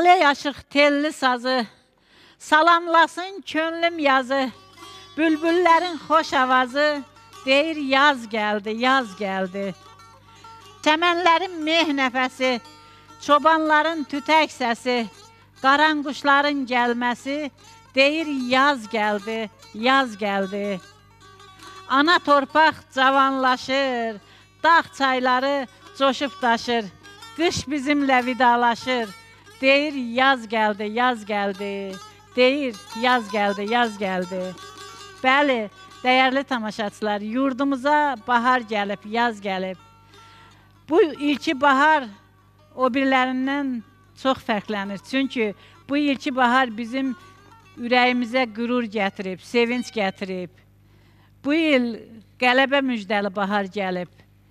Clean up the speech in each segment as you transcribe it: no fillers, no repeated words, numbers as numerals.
Taley aşıq telli sazı, salamlasın könlüm yazı, bülbüllərin xoş avazı, deyir yaz gəldi, yaz gəldi. Çəmənlərin meh nəfəsi, çobanların tütək səsi, qaranquşların gəlməsi, deyir yaz gəldi, yaz gəldi. Ana torpaq cavanlaşır, dağ çayları coşub daşır, qış bizimlə vidalaşır, deyir yaz gəldi, yaz gəldi, deyir yaz gəldi, yaz gəldi. Bəli, dəyərli tamaşaçılar, yurdumuza bahar gəlib, yaz gəlib. Bu ilki bahar o birlərindən çox fərqlənir. Çünki bu ilki bahar bizim ürəyimizə qürur gətirib, sevinç gətirib. Bu il qələbə müjdəli bahar gəlib.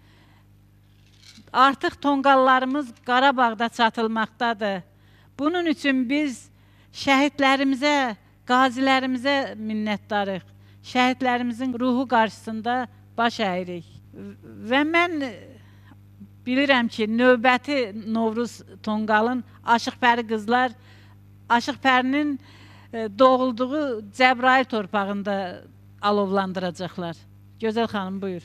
Artıq tonqallarımız Qarabağda çatılmaqdadır. Bunun üçün biz şəhidlərimizə, qazilərimizə minnətdarıq. Şəhidlərimizin ruhu qarşısında baş əyirik. Və mən bilirəm ki, növbəti Novruz tonqalın Aşıqpəri qızlar, Aşıqpərinin doğulduğu Cəbrayıl torpağında alovlandıracaqlar. Gözəl xanım, buyur.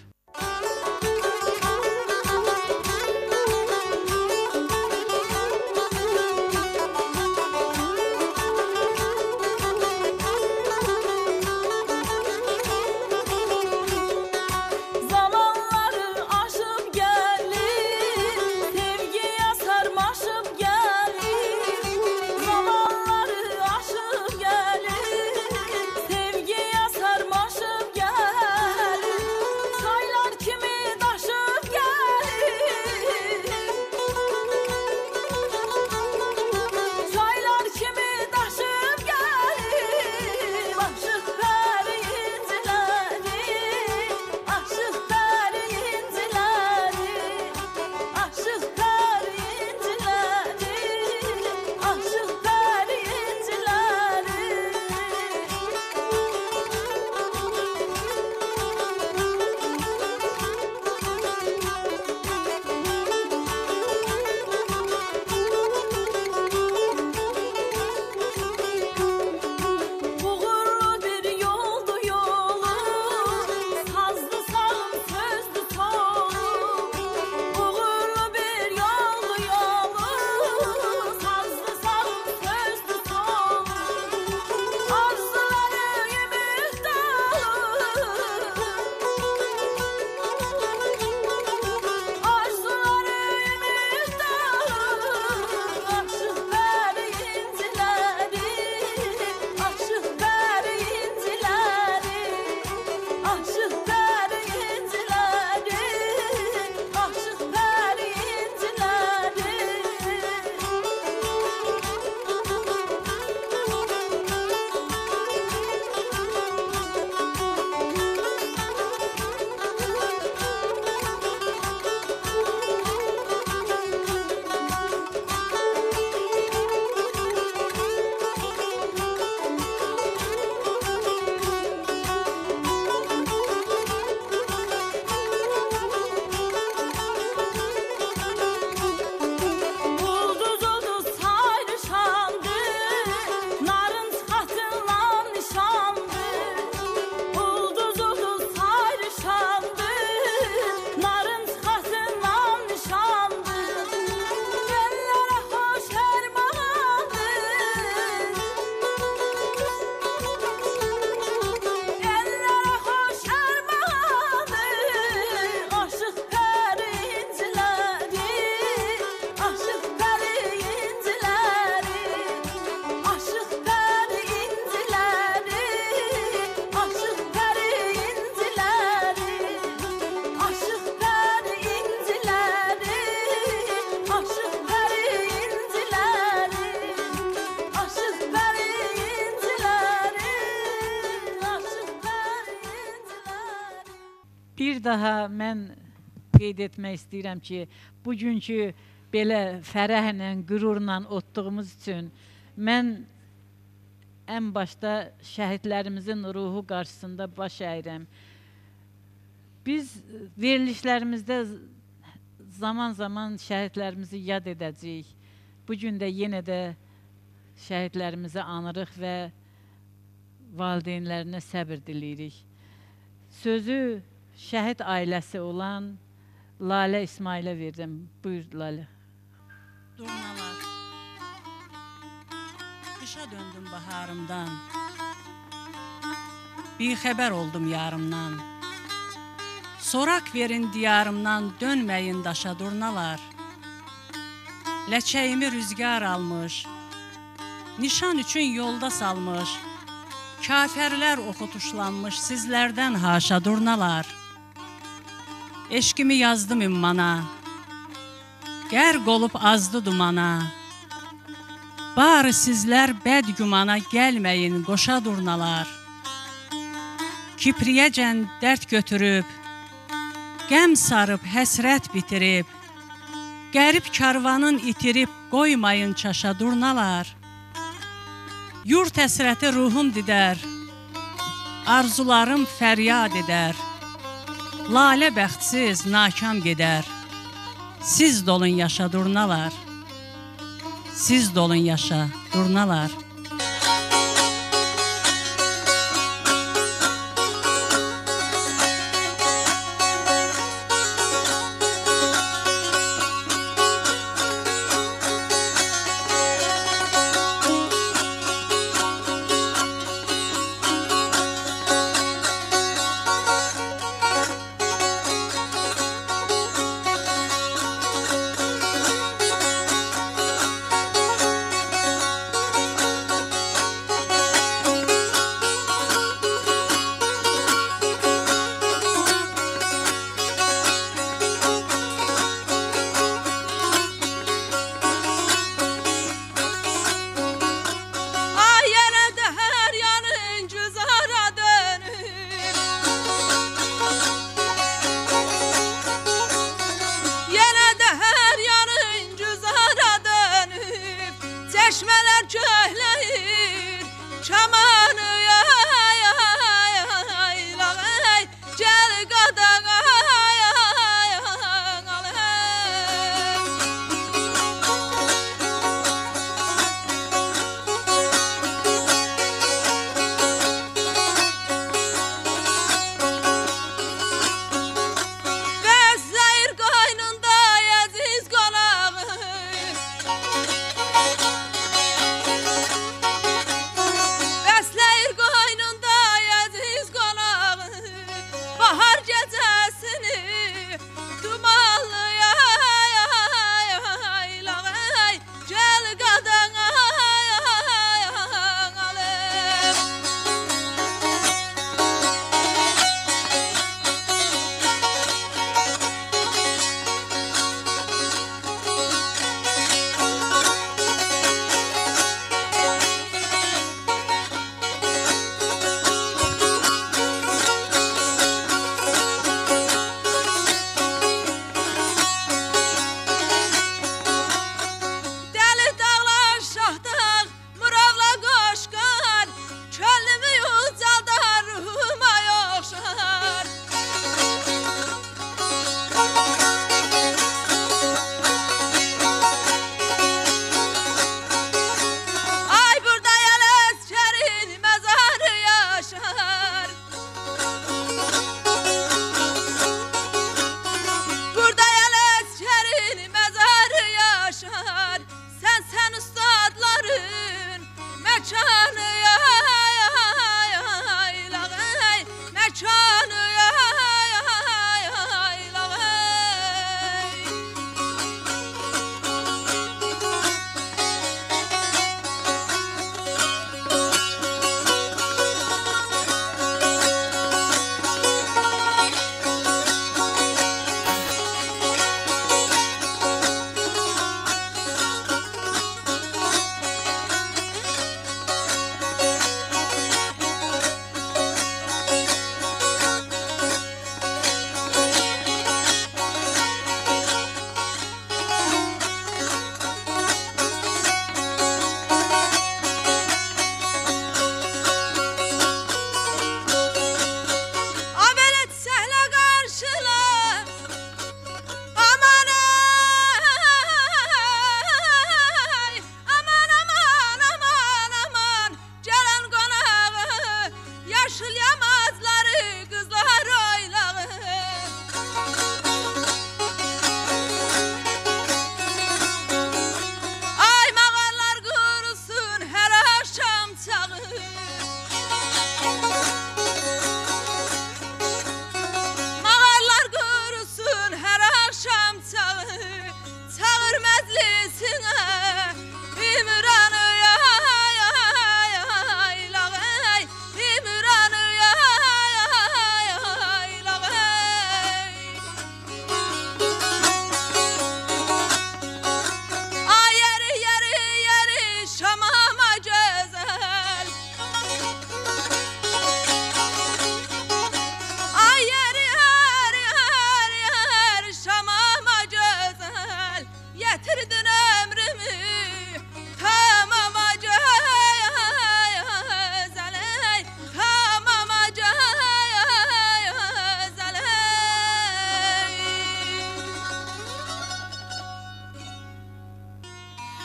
Bir daha mən qeyd etmək istəyirəm ki, bugünkü belə fərəhlə, qürurla otduğumuz üçün mən ən başda şəhidlərimizin ruhu qarşısında baş əyirəm. Biz verilişlərimizdə zaman-zaman şəhidlərimizi yad edəcəyik. Bugün də yenə də şəhidlərimizi anırıq və valideynlərinə səbir diləyirik. Sözü şəhid ailəsi olan Lalə İsmailə verdim. Buyur Lalə. Durnalar, qışa döndüm baharımdan, bir xəbər oldum yarımdan. Sorak verin diyarımdan, dönməyin daşa durnalar. Ləçəyimi rüzgar almış, nişan üçün yolda salmış, kafərlər oxutuşlanmış sizlərdən haşa durnalar. Eşkimi yazdım ümmana, qərq olub azdı dumana. Barı sizlər bəd gümana gəlməyin qoşa durnalar. Kipriyəcən dərd götürüb, qəm sarıb həsrət bitirib, qərib karvanın itirib qoymayın çaşa durnalar. Yurt həsrəti ruhum didər, arzularım fəryad edər. Lalə bəxtsiz nakam gedər, siz dolun yaşa durnalar. Siz dolun yaşa durnalar.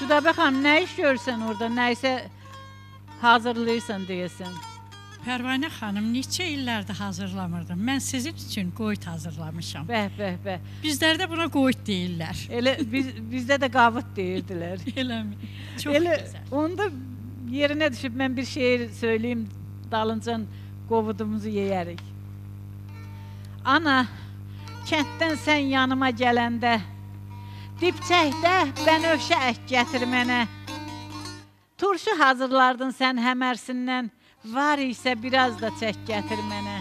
Südabə xanım, nə iş görürsən orada? Nə isə hazırlayırsan deyəsən. Pərvanə xanım, neçə illərdir hazırlamırdım. Mən sizin üçün qoyut hazırlamışam. Bəh. Bizlərdə buna qoyut deyirlər. Elə bizdə də qavut deyirdilər. Eləmi? Çox Elə gözəl. onda yerinə düşüb mən bir şeir söyləyim, dalıncan qovudumuzu yeyərik. Ana, kənddən sən yanıma gələndə, dibçəkdə bənövşə ək gətir mənə. Turşu hazırlardın sən həmərsindən, var isə biraz da çək gətir mənə.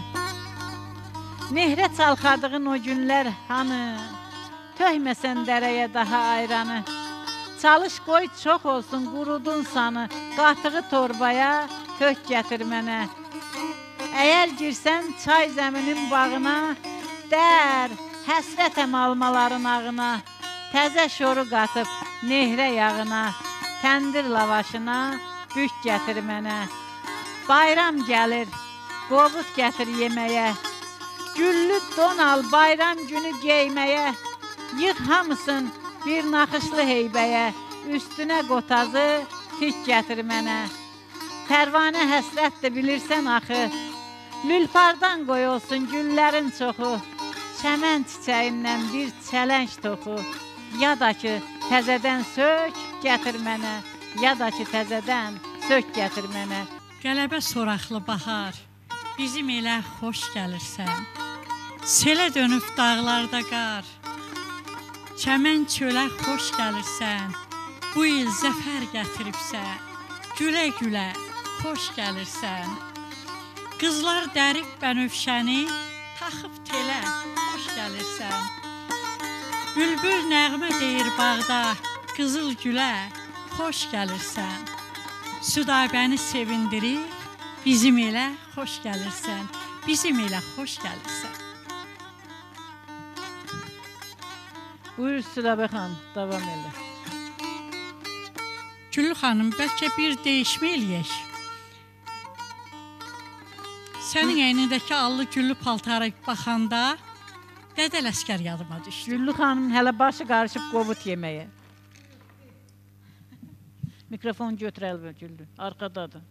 Nehrə çalxardığın o günlər hanı, töhməsən dərəyə daha ayranı. Çalış qoy çox olsun qurudun sanı, qatığı torbaya tök gətir mənə. Əgər girsən çay zəminin bağına, dər, həsrətəm almaların ağına. Təzə şoru qatıb nehrə yağına, təndir lavaşına bük gətir mənə. Bayram gəlir, qovut gətir yeməyə. Güllü don al bayram günü geyməyə. Yığ hamısın bir naxışlı heybəyə. Üstünə qotazı tik gətir mənə. Pərvanə həsrətdir bilirsən axı. Lülpardan qoy olsun güllərin çoxu. Çəmən çiçəyindən bir çələng toxu. Ya da ki təzədən sök gətir mənə. Ya da ki təzədən sök gətir mənə. Qələbə soraqlı bahar, bizim elə xoş gəlirsən. Selə dönüb dağlarda qar, çəmən çölə xoş gəlirsən. Bu il zəfər gətiribsən, gülə-gülə xoş gəlirsən. Qızlar dərib bənövşəni, taxıb telə xoş gəlirsən. Bülbül nəğmə deyir bağda, qızıl gülə xoş gəlirsən. Südabəni sevindirir, bizim elə xoş gəlirsən, bizim elə xoş gəlirsən. Buyur Südabə xanım, davam elə. Güllü xanım, bəlkə bir dəyişmə eləyək. Sənin əynindəki allı güllü paltara baxanda Dədə Ləskər yadıma düşdü. Güllü xanım hələ başı qarışıb qovut yeməyə. Mikrofon götür əlbə Güllü, arxadadır.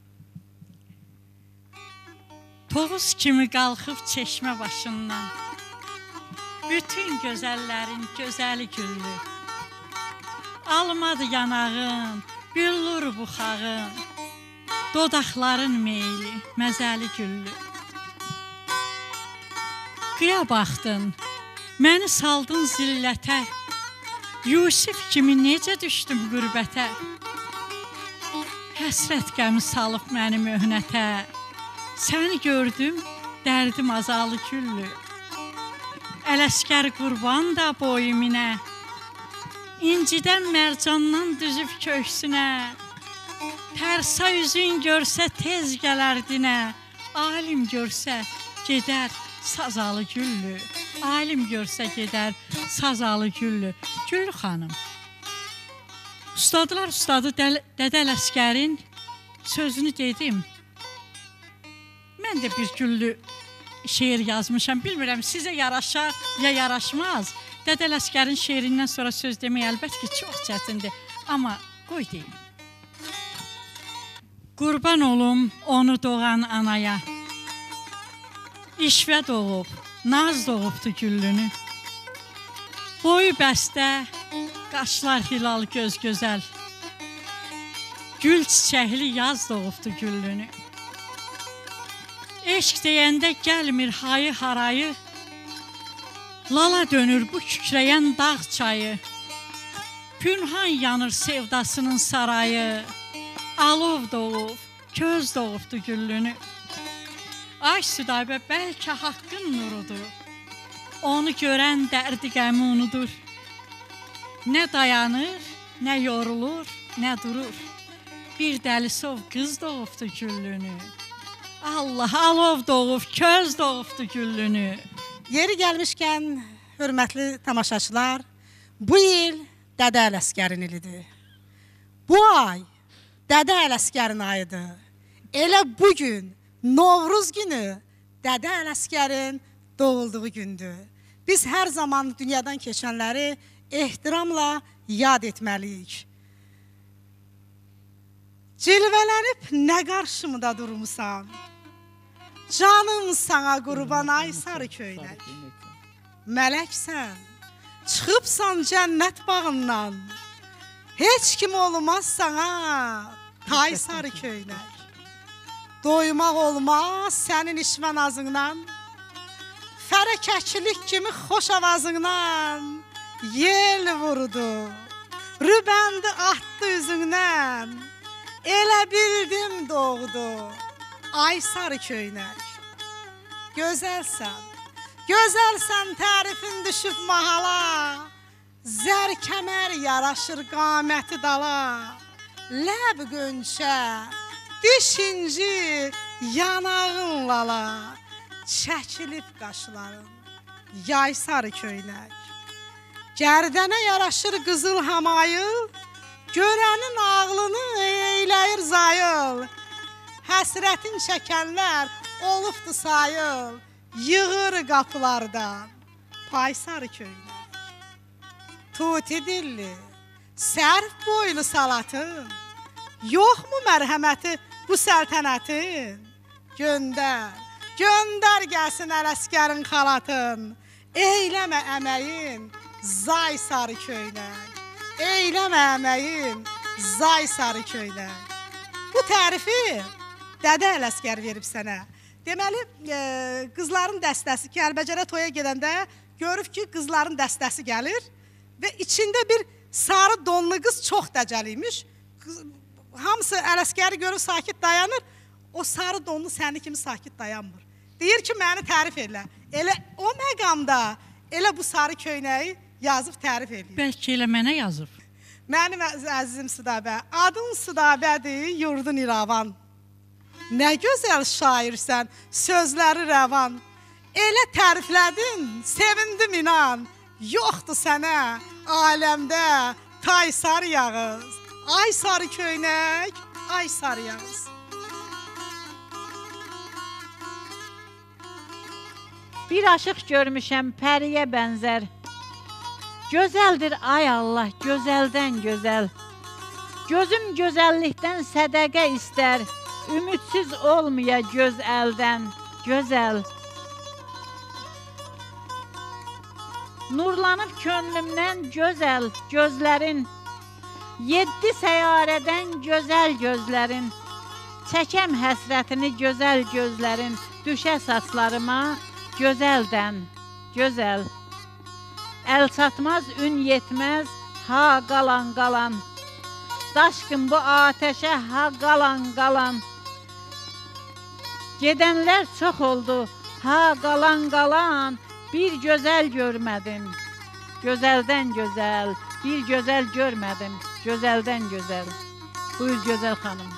Tovuz kimi qalxıb çeşmə başından, bütün gözəllərin gözəli güllü. Almadı yanağın, büllür buxağın, dodaqların meyli, məzəli güllü. Qıya baxdın, məni saldın zillətə, Yusif kimi necə düşdüm qürbətə. Həsrət qəmi salıb məni möhnətə, səni gördüm, dərdim azalı güllü. Ələskər qurban da boyuminə, incidən mərcandan düzüb köksünə. Tərsa üzün görsə tez gələr dinə, alim görsə gedər sazalı güllü. Alim görsə gedər sazalı güllü. Güllü xanım, ustadılar ustadı Dədə Ləskərin sözünü dedim. Mən də bir güllü şeir yazmışam. Bilmirəm, sizə yaraşar ya yaraşmaz. Dədə Ləskərin şeirindən sonra söz demək əlbət ki, çox çətindir. Amma qoy deyim. Qurban olum onu doğan anaya, İşvə doğub, naz doğubdu güllünü. Boyu bəstə, qaşlar hilal göz gözəl, gül çiçəkli yaz doğubdu güllünü. Eşq deyəndə gəlmir hayı harayı, lala dönür bu kükrəyən dağ çayı. Pünhan yanır sevdasının sarayı, alov doğub, köz doğubdu güllünü. Ay Südabə, bəlkə haqqın nurudur, onu görən dərdi qəmi unudur. Nə dayanır, nə yorulur, nə durur. Bir dəlisov qız doğubdu güllünü. Allah, alov doğub, köz doğubdu güllünü. Yeri gəlmişkən, hörmətli tamaşaçılar, bu il Dədə Ələskərin ilidir. Bu ay Dədə Ələskərin ayıdır. Elə bugün, Novruz günü Dədə Ələskərin doğulduğu gündür. Biz hər zaman dünyadan keçənləri ehtiramla yad etməliyik. Cilvələnib nə qarşımda durmusan? Canım sana qurban ay sarı köynək. Mələksən, çıxıbsan cənnət bağından. Heç kim olmaz sana tay sarı köynək. Doymaq olmaz sənin işvən azından. Fərəkəklik kimi xoş avazından yel vurdu. Rübəndi atdı üzündən. Elə bildim doğdu ay sarı köynək. Gözəlsən, gözəlsən tərifin düşüb mahala. Zər kəmər yaraşır qaməti dala. Ləb qönçə, diş inci, yanağın lala. Çəkilib qaşların, yay sarı köynək. Gərdənə yaraşır qızıl hamayıl. Görənin ağlını eyləyir zayıl. Həsrətin çəkənlər olubdu sayıl. Yığır qapılardan pay sarı köynək. Tuti dilli, sərf boylu salatın. Yoxmu mərhəməti bu səltənətin? Göndər, göndər gəlsin Ələsgərin xalatın. Eyləmə əməyin zay sarı köynək. Eyləmə əməyin zay sarı köynək. Bu tərifi Dədə Ələsgər verib sənə. Deməli, qızların dəstəsi Kəlbəcərə toya gedəndə görüb ki, qızların dəstəsi gəlir və içində bir sarı donlu qız çox dəcəliymiş. Hamısı Ələsgəri görüb sakit dayanır. O sarı donlu səni kimi sakit dayanmır. Deyir ki, məni tərif elə. Elə o məqamda elə bu sarı köynəyi yazıb tərif eləyir. Bəlkə elə mənə yazıb. Mənim əzizim Südabə, adın Südabədir, yurdun İravan. Nə gözəl şairsən, sözləri rəvan. Elə təriflədin, sevindim inan. Yoxdur sənə aləmdə tay sarı yağız. Ay sarı köynək, ay sarı yağız. Bir aşıq görmüşəm, pəriyə bənzər. Gözəldir ay Allah, gözəldən gözəl. Gözüm gözəllikdən sədəqə istər. Ümidsiz olmaya göz əldən gözəl. Nurlanıb könlümdən gözəl gözlərin. 7 səyyarədən gözəl gözlərin. Çəkəm həsrətini gözəl gözlərin. Düşə saçlarıma gözəldən gözəl. Əl çatmaz, ün yetməz, ha qalan qalan. Daşqın bu ateşə, ha qalan qalan. Gedənlər çox oldu, ha qalan qalan. Bir gözəl görmədim, gözəldən gözəl. Bir gözəl görmədim, gözəldən gözəl. Buyur gözəl xanım.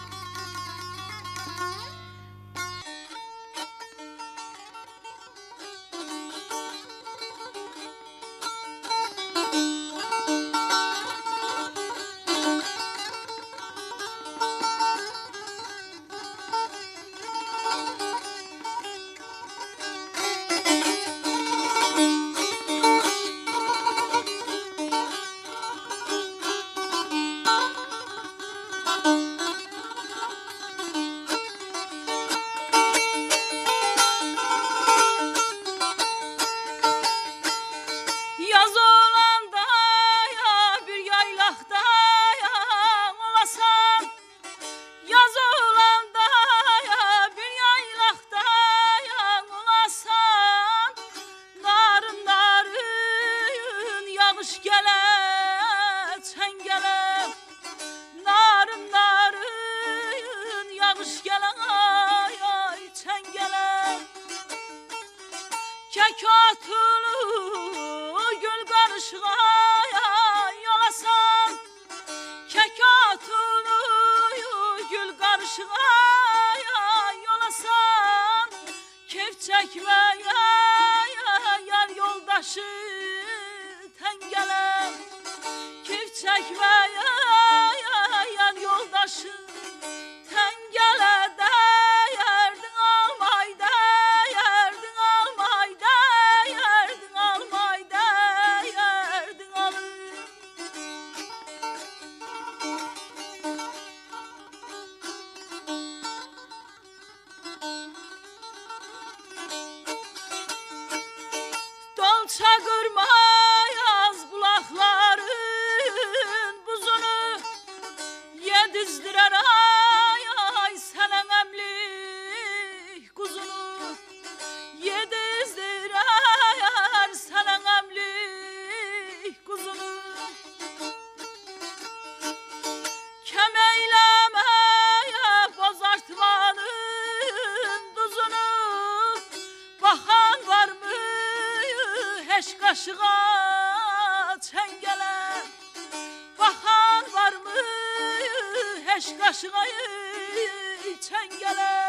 heç qaşığa çəngələ baxan varmı heç qaşığa çəngələ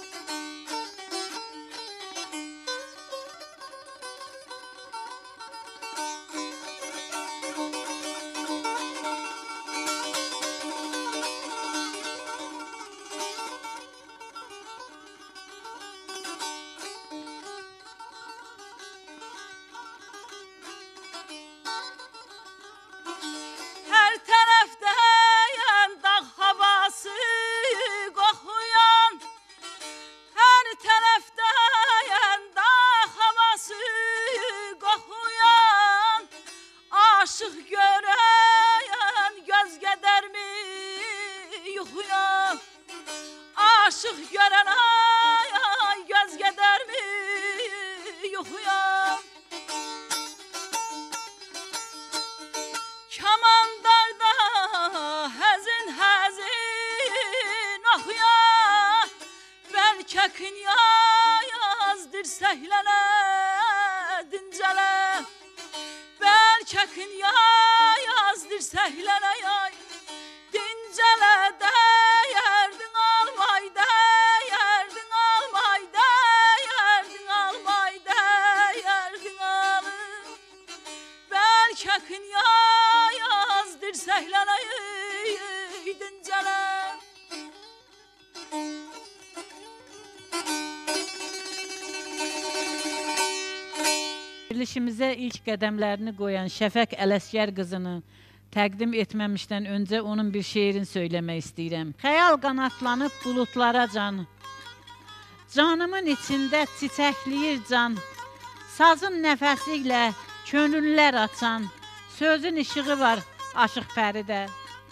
Aşıq görən ay göz gedər mi yuxuya Kamandarda həzin oxuya Bəlkə kınyaz dirsəklənə dincələ Bəlkə kınyaz dirsəklənə dincələ dəyərdin almay dəyərdin almay dəyərdin almay dəyərdin alım Bəlkə kınyaz dirsəklənə dincələ Verilişimizə ilk qədəmlərini qoyan Şəfək Ələsgər qızını təqdim etməmişdən öncə onun bir şeirini söyləmək istəyirəm. Xəyal qanatlanıb buludlara can, canımın içində çiçəkləyir can, sazın nəfəsi ilə könüllər açan, sözün işığı var Aşıq Pəridə.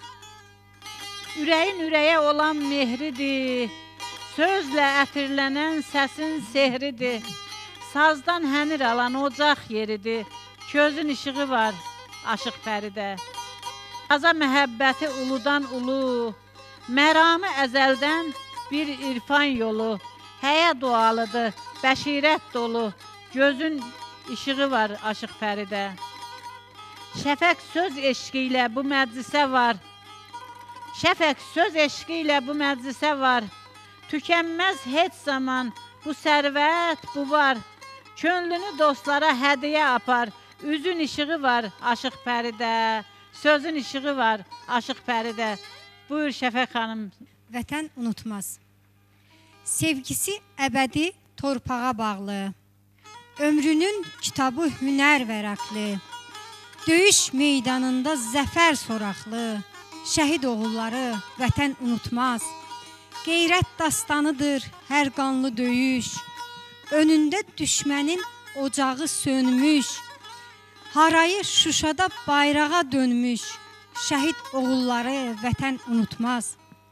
Ürəyin ürəyə olan mehridir, sözlə ətirlənən səsin sehridir, sazdan hənir alan ocaq yeridir, közün işığı var Aşıq Pəridə. Saza məhəbbəti uludan ulu, məramı əzəldən bir irfan yolu, həyə dualıdır, bəşirət dolu, gözün işığı var Aşıq Pəridə. Şəfək söz eşqi ilə bu məclisə var, Şəfək söz eşqi ilə bu məclisə var, tükənməz heç zaman bu sərvət bu var, könlünü dostlara hədiyə apar, üzün işığı var Aşıq Pəridə. Sözün işığı var Aşıq Pəridə. Buyur Şəfək xanım. Vətən unutmaz. Sevgisi əbədi torpağa bağlı. Ömrünün kitabı hünər vərəqli. Döyüş meydanında zəfər soraqlı. Şəhid oğulları vətən unutmaz. Qeyrət dastanıdır hər qanlı döyüş. Önündə düşmənin ocağı sönmüş. Harayı Şuşada bayrağa dönmüş, şəhid oğulları vətən unutmaz.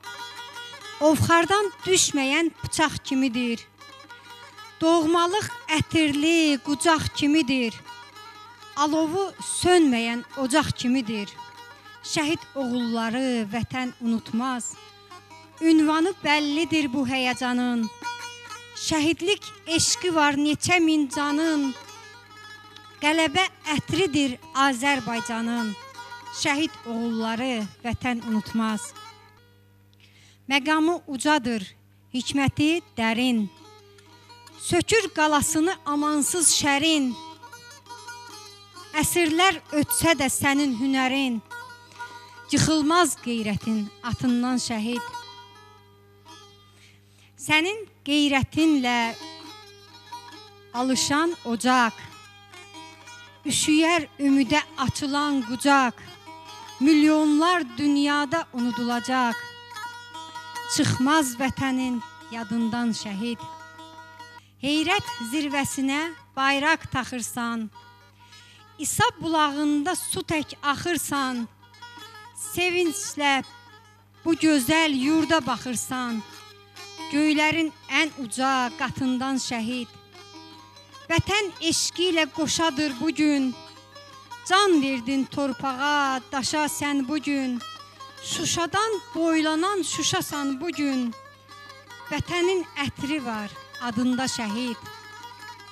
Ovxardan düşməyən bıçaq kimidir, doğmalıq ətirli qucaq kimidir, alovu sönməyən ocaq kimidir, şəhid oğulları vətən unutmaz. Ünvanı bəllidir bu həyəcanın, şəhidlik eşqi var neçə min canın, qələbə ətridir Azərbaycanın, şəhid oğulları vətən unutmaz. Məqamı ucadır, hikməti dərin, sökür qalasını amansız şərin, əsrlər ötsə də sənin hünərin, yıxılmaz qeyrətin atından şəhid. Sənin qeyrətinlə alışan ocaq, üşüyər ümidə açılan qucaq, milyonlar dünyada unudulacaq, çıxmaz vətənin yadından şəhid. Heyrət zirvəsinə bayraq taxırsan, İsa bulağında su tək axırsan, sevinclə bu gözəl yurda baxırsan, göylərin ən uca qatından şəhid. Vətən eşqi ilə qoşadır bugün, can verdin torpağa, daşa sən bugün, Şuşadan boylanan Şuşasan bugün, vətənin ətri var adında şəhid.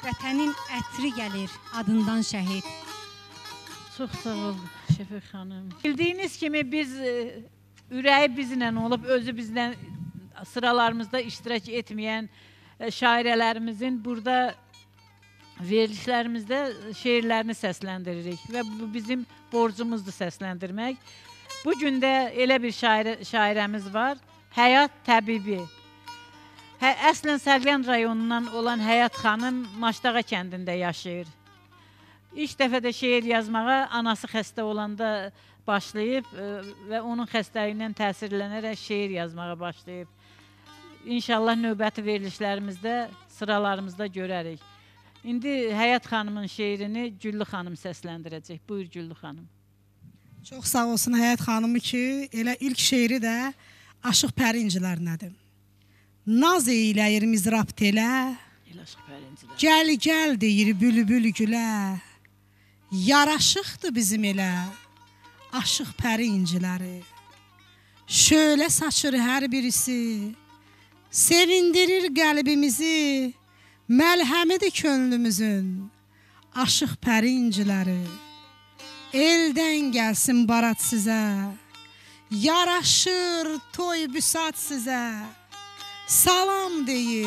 vətənin ətri gəlir adından şəhid. Çox sağ ol Şəfiq xanım. Bildiyiniz kimi biz ürəyi bizlə olub, özü bizlə sıralarımızda iştirak etməyən şairələrimizin burada verilişlərimizdə şeirlərini səsləndiririk və bu bizim borcumuzdur səsləndirmək. Bu gün də elə bir şairəmiz var, Həyat Təbibi. Əslən Sərgən rayonundan olan Həyat xanım Maşdağa kəndində yaşayır. İlk dəfə də şeir yazmağa anası xəstə olanda başlayıb və onun xəstəliyindən təsirlənərək şeir yazmağa başlayıb. İnşallah növbəti verilişlərimizdə sıralarımızda görərik. İndi Həyat xanımın şeirini Güllü xanım səsləndirəcək. Buyur Güllü xanım. Çox sağ olsun Həyat xanımı ki, elə ilk şeiri də Aşıq Pərincilərnədir. Naz eyləyir mizrab telə, gəl deyir bülbül gülə, yaraşıqdır bizim elə Aşıq Pərinciləri. Şöyle saçır hər birisi, sevindirir qəlbimizi, məlhəmidir könlümüzün Aşıq Pərinciləri. Eldən gəlsin barat sizə, yaraşır toy büsat sizə, salam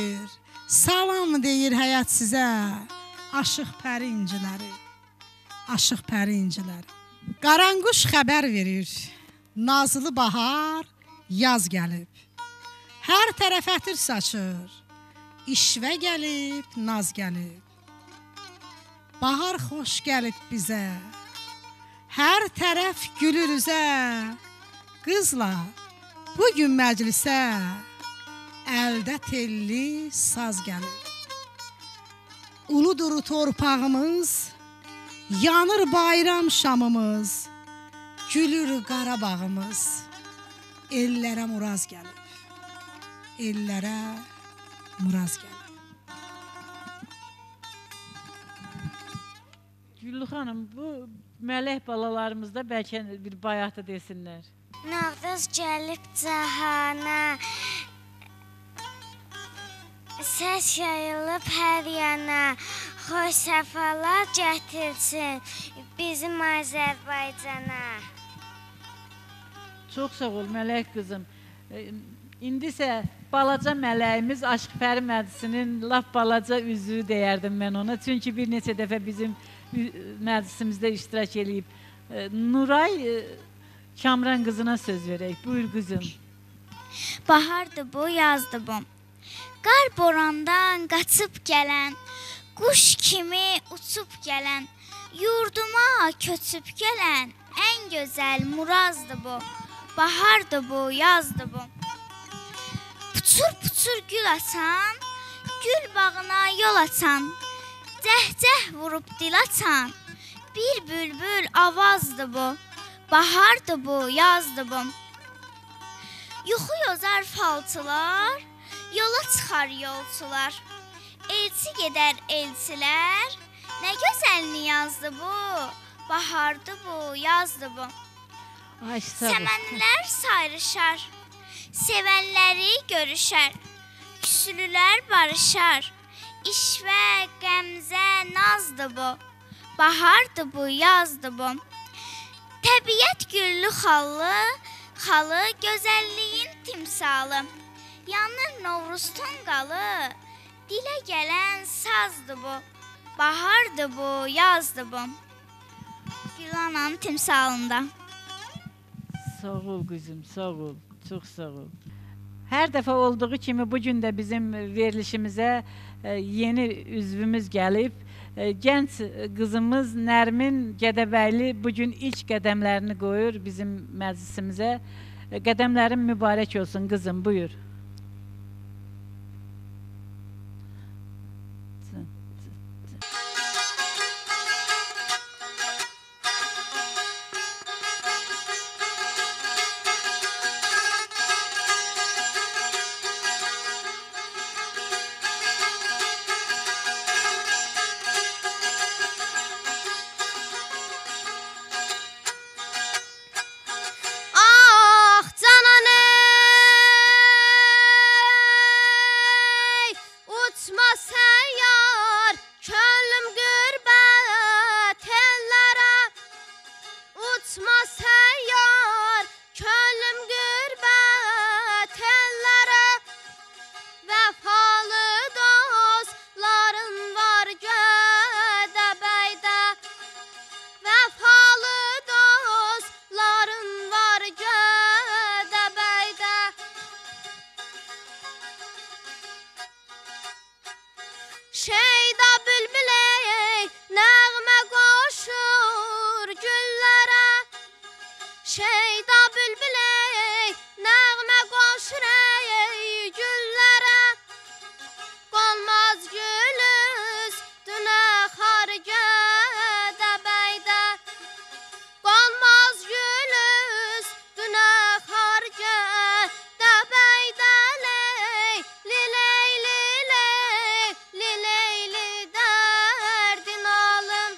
deyir həyat sizə, Aşıq Pərinciləri, Aşıq Pərinciləri. Qaranquş xəbər verir, nazlı bahar, yaz gəlib. Hər tərəf ətir saçır, işvə gəlib, naz gəlib. Bahar xoş gəlib bizə, hər tərəf gülür üzə. Qızlar, bugün məclisə, əldə telli saz gəlib. Uludur torpağımız, yanır bayram şamımız, gülür Qarabağımız. Ellərə muraz gəlib, ellərə muraz gəlib. Güllü xanım, bu mələk balalarımızda bəlkə bir bayatı desinlər. Nağdız gəlib cahana, səs yayılıb hər yana, xoş səfalar gətirsin bizim Azərbaycana. Çox sağ ol mələk qızım. İndi isə balaca mələyimiz Aşıq Pəri məclisinin laf balaca üzüyü deyərdim mən ona. Çünki bir neçə dəfə bizim məclisimizdə iştirak edib. Nuray Kamran qızına söz verək. Buyur qızım. Bahardır bu, yazdı bu. Qar borandan qaçıb gələn, quş kimi uçub gələn, yurduma köçüb gələn, ən gözəl murazdır bu. Bahardır bu, yazdı bu. Puçur gül açan, gül bağına yol açan, cəhcəh vurub dil açan, bir bülbül avazdır bu. Bahardır bu, yazdı bu. Yuxu yozar falçılar, yola çıxar yolçular, elçi gedər elçilər, nə gözəl niyazdır bu. Bahardır bu, yazdı bu. Ay, sağ ol. Səmənlər sayrışar, sevənləri görüşər, küsülülər barışar, işvə, qəmzə, nazdır bu. Bahardır bu, yazdı bu. Təbiət güllü xalı, gözəlliyin timsalı, yanır Novruz tonqalı, dilə gələn sazdır bu. Bahardır bu, yazdı bu. Gül ananın timsalında. Sağ ol qızım, sağ ol. Çox sağ ol. Hər dəfə olduğu kimi bugün də bizim verilişimizə yeni üzvümüz gəlib. Gənc qızımız Nərmin Gədəbəyli bugün ilk qədəmlərini qoyur bizim məclisimizə. Qədəmlərin mübarək olsun qızım, buyur. Ah cananım, Şeyda bülbüle nəğmə qoşur güllərə. Şeyda bülbüle nəğmə qoşur güllərə. Qolmaz gül üstünə xargə dəbəydə. Qolmaz gül üstünə xargə dəbəydə. Leyli dərdin alım.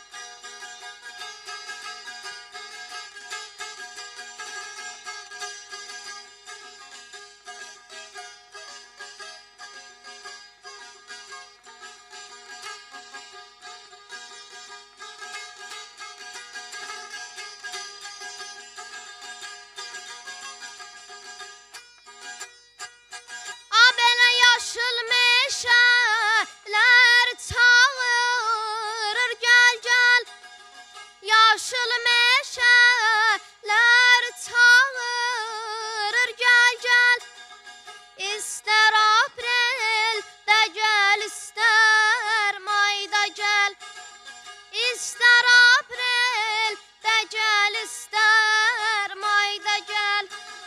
A belə yaşıl meşələr çağırır gəl gəl. Yaşıl meşələr çağırır gəl gəl. İstər apreldə gəl, istər mayda gəl. İstər apreldə gəl, istər mayda gəl.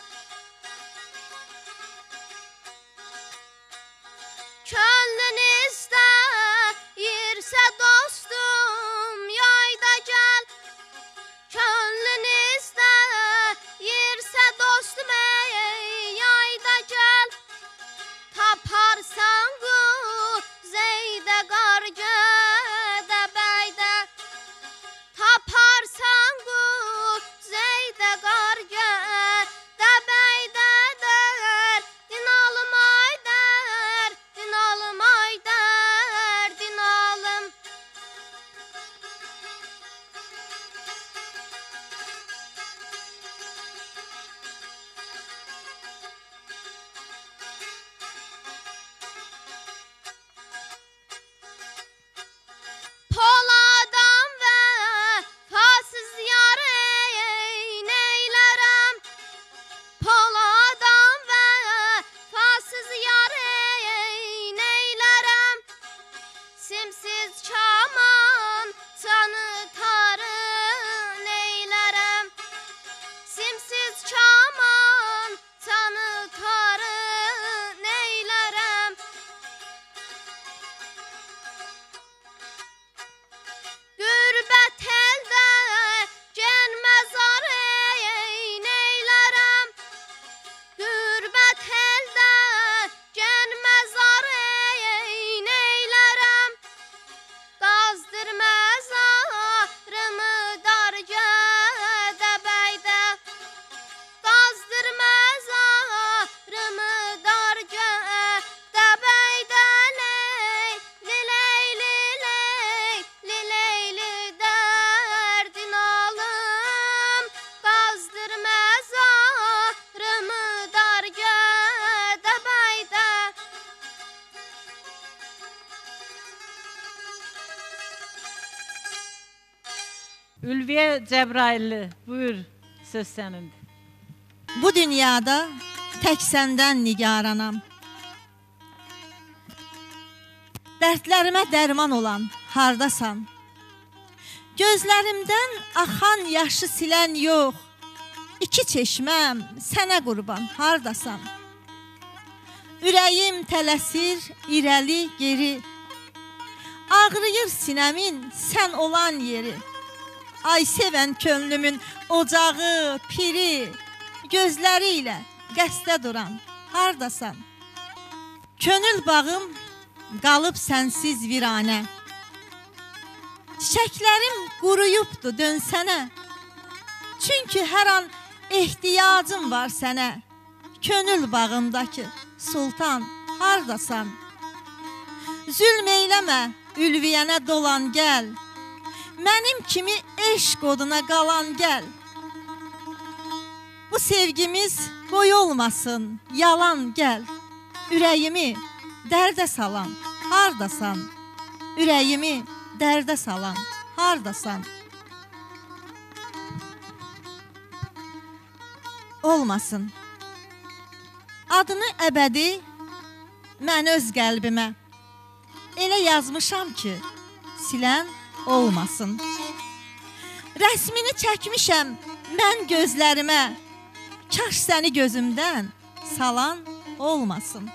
Könlün istəyirsə dostum yayda gəl. Könlün istəyirsə dostum yayda gəl. Taparsan quzeydə qar gədəbəydə. Taparsan quzeydə qar gədəbəydə. Derdin alım ay derdin alım ay derdin alım. Poladam vəfasız yar neylərəm. Poladam vəfasız yar neylərəm. Simsiz kaman canı tarı neylərəm. Simsiz kaman canı tarı neylərəm. Qürbət əldə gəlməzar neylərəm. Qürbət əldə gəlməzar neylərəm. Qazdır məzarımı dar gədəbəydə. Qazdır məzarımı dar gədəbəydə. Leyli dərdin alım. Qazdır məzarımı dar gədəbəydə. Ülviyə Cəbrailli, buyur, söz sənindir. Bu dünyada tək səndən nigaranam. Dərdlərimə dərman olan hardasan? Gözlərimdən axan yaşı silən yox. İki çeşməm sənə qurban hardasan? Ürəyim tələsir irəli geri. Ağrıyır sinəmin sən olan yeri. Ay sevən könlümün ocağı, piri, gözləri ilə qəsdə duran hardasan? Könül bağım qalıb sənsiz viranə. Çiçəklərim quruyubdu dönsənə. Çünki hər an ehtiyacım var sənə. Könül bağımdakı sultan hardasan? Zülm eyləmə, ülviyənə dolan gəl. Mənim kimi eşq oduna qalan gəl. Bu sevgimiz boy olmasın, yalan gəl. Ürəyimi dərdə salan hardasan? Ürəyimi dərdə salan hardasan? Olmasın. Adını əbədi mən öz qəlbimə. Elə elə yazmışam ki, silən olmasın. Rəsmini çəkmişəm mən gözlərimə, kaş səni gözümdən salan olmasın.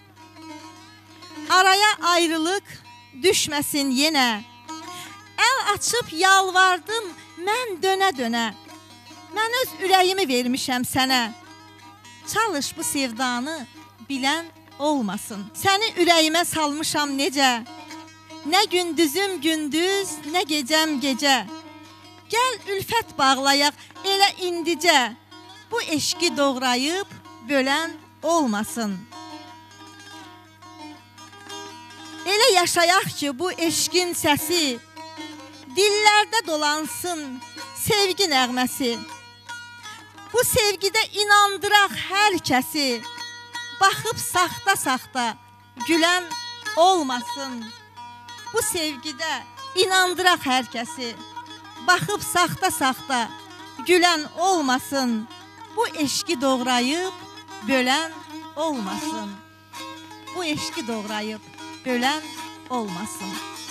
Araya ayrılıq düşməsin yenə, əl açıb yalvardım mən dönə-dönə. Mən öz ürəyimi vermişəm sənə, çalış bu sevdanı bilən olmasın. Səni ürəyimə salmışam necə, nə gündüzüm gündüz, nə gecəm gecə. Gəl ülfət bağlayaq elə indicə, bu eşqi doğrayıb bölən olmasın. Elə yaşayaq ki bu eşqin səsi, dillərdə dolansın sevgi nəğməsi. Bu sevgidə inandıraq hər kəsi, baxıb saxta-saxta gülən olmasın. Bu sevgidə inandıraq hər kəsi, baxıb saxta-saxta gülən olmasın. Bu eşqi doğrayıb bölən olmasın. Bu eşqi doğrayıb bölən olmasın.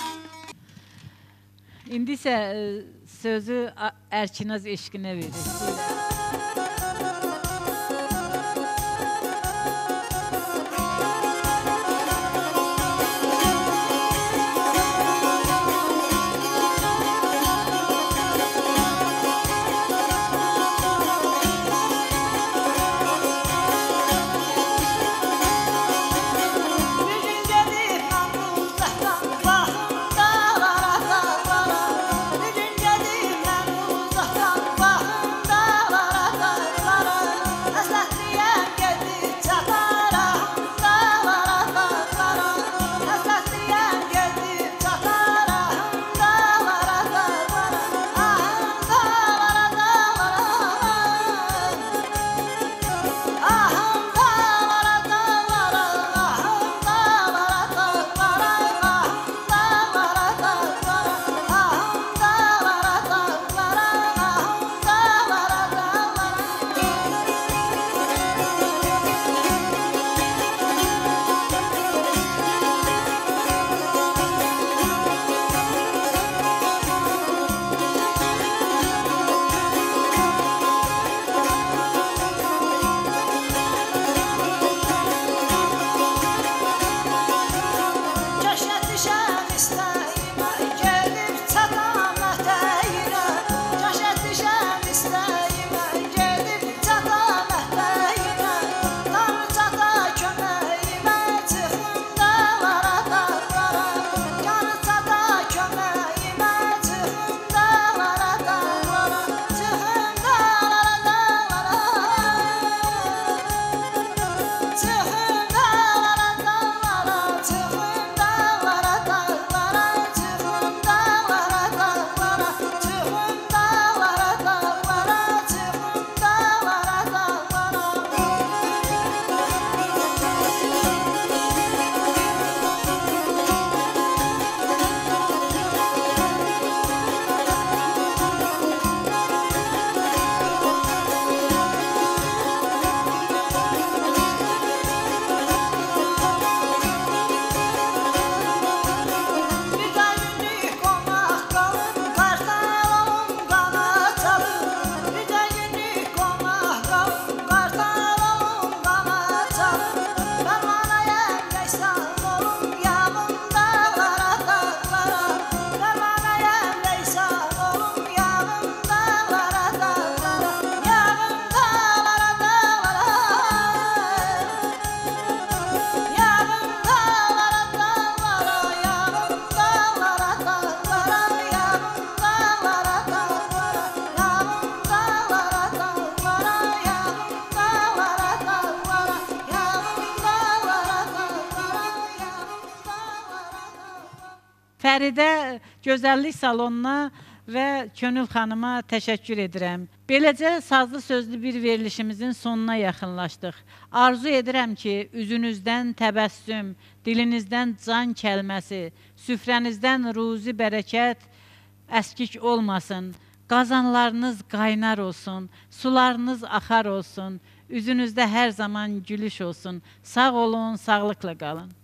İndi isə sözü Ərkinaz eşqinə verir. Fəridə Gözəllik Salonuna və Könül xanıma təşəkkür edirəm. Beləcə sazlı sözlü bir verilişimizin sonuna yaxınlaşdıq. Arzu edirəm ki, üzünüzdən təbəssüm, dilinizdən can kəlməsi, süfrənizdən ruzi bərəkət əskik olmasın. Qazanlarınız qaynar olsun, sularınız axar olsun, üzünüzdə hər zaman gülüş olsun. Sağ olun, sağlıqla qalın.